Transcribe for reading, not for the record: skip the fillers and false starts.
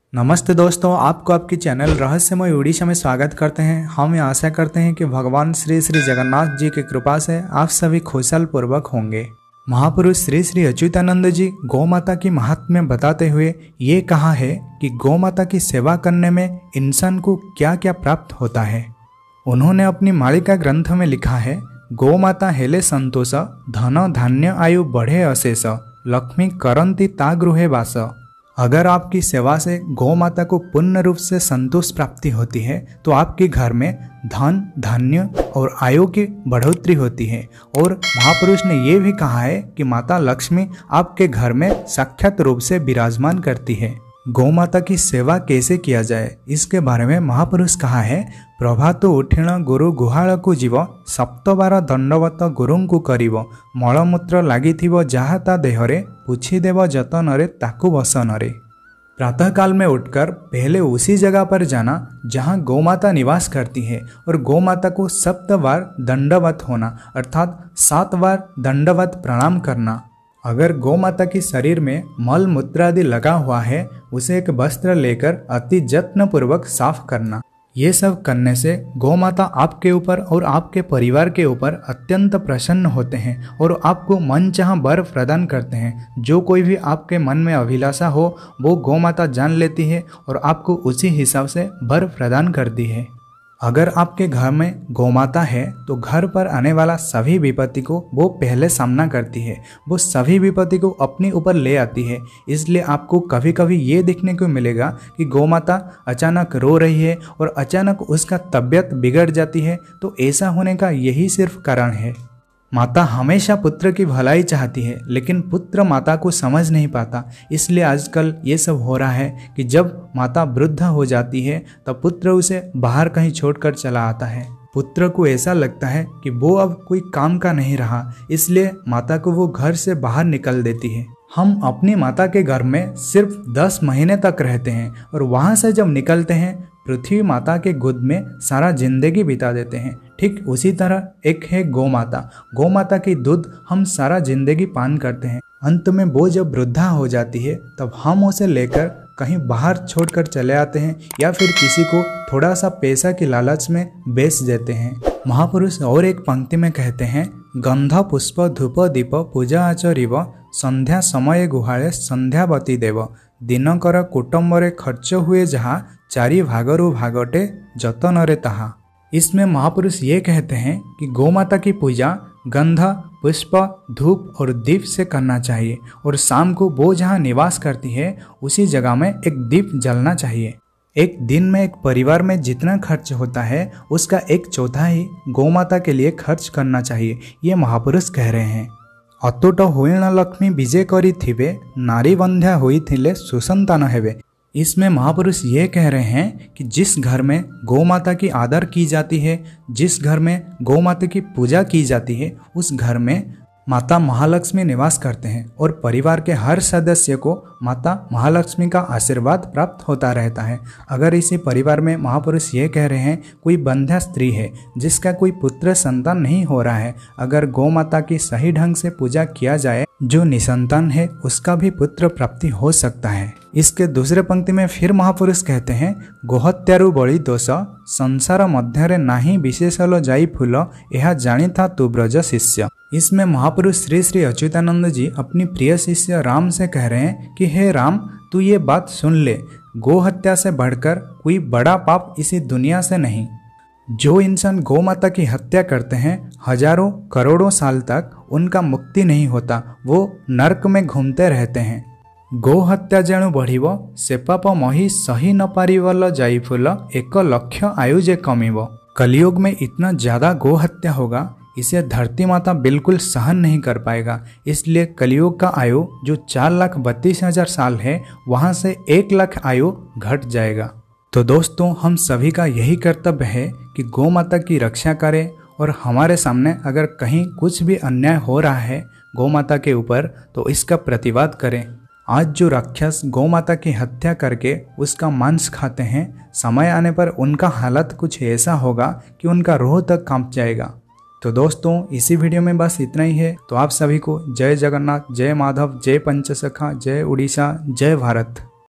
नमस्ते दोस्तों, आपको आपकी चैनल रहस्यमय उड़ीसा में स्वागत करते हैं। हम ये आशा करते हैं कि भगवान श्री श्री जगन्नाथ जी की कृपा से आप सभी खुशहाल पूर्वक होंगे। महापुरुष श्री श्री अच्युतानंद जी गौ माता की महात्म्य बताते हुए ये कहा है कि गौ माता की सेवा करने में इंसान को क्या क्या प्राप्त होता है। उन्होंने अपनी मालिका ग्रंथ में लिखा है, गौ माता हेले संतोष, धन धान्य आयु बढ़े अशेष, लक्ष्मी करंती ता गृहे वास। अगर आपकी सेवा से गौ माता को पूर्ण रूप से संतोष प्राप्ति होती है तो आपके घर में धन धान्य और आयु की बढ़ोतरी होती है। और महापुरुष ने यह भी कहा है कि माता लक्ष्मी आपके घर में साक्षात रूप से विराजमान करती है। गौ माता की सेवा कैसे किया जाए इसके बारे में महापुरुष कहा है, प्रभात उठिण गुरु गुहाल को जीव, सप्तबार दंडवत गुरु को करिव, मलमूत्र लागिथिव जहा ता देहरे, पूछीदेव जतनरे ताकु वसनरे। प्रातःकाल में उठकर पहले उसी जगह पर जाना जहाँ गौ माता निवास करती है और गौ माता को 7 बार दंडवत होना अर्थात 7 बार दंडवत प्रणाम करना। अगर गौ माता की शरीर में मल मूत्र आदि लगा हुआ है उसे एक वस्त्र लेकर अति जत्न पूर्वक साफ करना। ये सब करने से गौ माता आपके ऊपर और आपके परिवार के ऊपर अत्यंत प्रसन्न होते हैं और आपको मनचाहा वर प्रदान करते हैं। जो कोई भी आपके मन में अभिलाषा हो वो गौ माता जान लेती है और आपको उसी हिसाब से वर प्रदान करती है। अगर आपके घर में गौ माता है तो घर पर आने वाला सभी विपत्ति को वो पहले सामना करती है, वो सभी विपत्ति को अपने ऊपर ले आती है। इसलिए आपको कभी कभी ये देखने को मिलेगा कि गौ माता अचानक रो रही है और अचानक उसका तबीयत बिगड़ जाती है। तो ऐसा होने का यही सिर्फ कारण है। माता हमेशा पुत्र की भलाई चाहती है लेकिन पुत्र माता को समझ नहीं पाता। इसलिए आजकल ये सब हो रहा है कि जब माता वृद्ध हो जाती है तब पुत्र उसे बाहर कहीं छोड़कर चला आता है। पुत्र को ऐसा लगता है कि वो अब कोई काम का नहीं रहा, इसलिए माता को वो घर से बाहर निकल देती है। हम अपनी माता के घर में सिर्फ 10 महीने तक रहते हैं और वहाँ से जब निकलते हैं पृथ्वी माता के गोद में सारा जिंदगी बिता देते हैं। ठीक उसी तरह एक है गौ माता। गौ माता की दूध हम सारा जिंदगी पान करते हैं। अंत में वो जब वृद्धा हो जाती है तब हम उसे लेकर कहीं बाहर छोड़कर चले आते हैं या फिर किसी को थोड़ा सा पैसा की लालच में बेच देते हैं। महापुरुष और एक पंक्ति में कहते हैं, गंध पुष्प धूप दीप पूजा आचरिव, संध्या समय गुहाले संध्यावती देव, दिनकर कुटुंबरे खर्च हुए जहाँ, चारि भागरु भागटे जतनरे ताहा। इसमें महापुरुष ये कहते हैं कि गौ माता की पूजा गंध पुष्प धूप और दीप से करना चाहिए और शाम को वो जहाँ निवास करती है उसी जगह में एक दीप जलना चाहिए। एक दिन में एक परिवार में जितना खर्च होता है उसका 1/4 गौ माता के लिए खर्च करना चाहिए, ये महापुरुष कह रहे हैं। अतुट होइण लक्ष्मी विजय करी थिबे, नारी बंध्या होई थिले सुसंतान हेबे। इसमें महापुरुष ये कह रहे हैं कि जिस घर में गौ माता की आदर की जाती है, जिस घर में गौ माता की पूजा की जाती है उस घर में माता महालक्ष्मी निवास करते हैं और परिवार के हर सदस्य को माता महालक्ष्मी का आशीर्वाद प्राप्त होता रहता है। अगर इसी परिवार में महापुरुष ये कह रहे हैं कोई बंध्या स्त्री है जिसका कोई पुत्र संतान नहीं हो रहा है, अगर गौ माता की सही ढंग से पूजा किया जाए जो निसंतान है उसका भी पुत्र प्राप्ति हो सकता है। इसके दूसरे पंक्ति में फिर महापुरुष कहते हैं, गोहत्यारु बड़ी दोष, संसार मध्यरे नाही विशेषल जाई फूल, यह जानी था तू ब्रज शिष्य। इसमें महापुरुष श्री श्री अच्युतानंद जी अपनी प्रिय शिष्य राम से कह रहे हैं कि हे राम, तू ये बात सुन ले, गौ हत्या से बढ़कर कोई बड़ा पाप इसी दुनिया से नहीं। जो इंसान गौ माता की हत्या करते हैं हजारों करोड़ों साल तक उनका मुक्ति नहीं होता, वो नरक में घूमते रहते हैं। गौ हत्या जेणु बढ़िव, से पाप मही सही न पारिवल जाई फूल, 1 लक्ष आयु जे कमिव। कलयुग में इतना ज्यादा गौ हत्या होगा इसे धरती माता बिल्कुल सहन नहीं कर पाएगा। इसलिए कलयुग का आयु जो 4,32,000 साल है वहां से 1 लाख आयु घट जाएगा। तो दोस्तों, हम सभी का यही कर्तव्य है कि गौ माता की रक्षा करें और हमारे सामने अगर कहीं कुछ भी अन्याय हो रहा है गौ माता के ऊपर तो इसका प्रतिवाद करें। आज जो राक्षस गौ माता की हत्या करके उसका मांस खाते हैं, समय आने पर उनका हालत कुछ ऐसा होगा कि उनका रूह तक कांप जाएगा। तो दोस्तों, इसी वीडियो में बस इतना ही है। तो आप सभी को जय जगन्नाथ, जय माधव, जय पंचसखा, जय उड़ीसा, जय भारत।